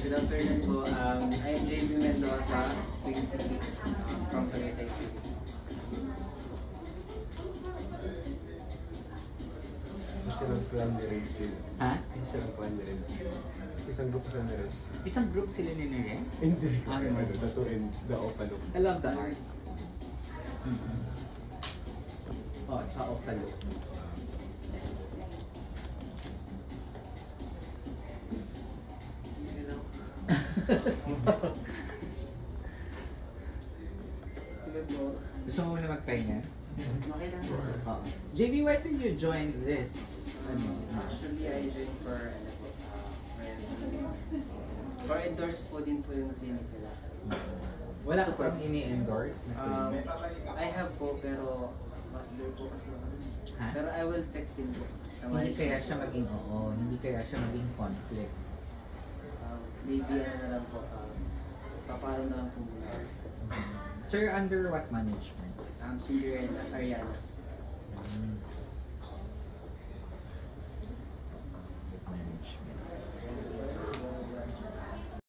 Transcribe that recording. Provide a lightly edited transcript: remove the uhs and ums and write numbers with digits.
Good afternoon po. I am JB Mendoza, 26, from Tagaytay City. Isang clan ni Renz. Ha? Isang clan ni Renz. Isang group sa ni Renz. Isang group sila ni Nere? Hindi. Ano? Dato rin. The Opalo. I love the art. Oh, tsaka Opalo. Gusto mo muna magpahinga? Okay lang po. Oo. JB, why did you join this? Actually, I joined for endorse po din po yung clinic nila. Wala ka pang ini-endorse na clinic? I have po, pero mas low po kasi ako. Ha? Pero I will check din po. Sa Hindi my- kaya siya maging hindi kaya siya maging conflict. Maybe ano na lang po, paparo na lang po muna. Sir, under what management? Cinderella, Ariana.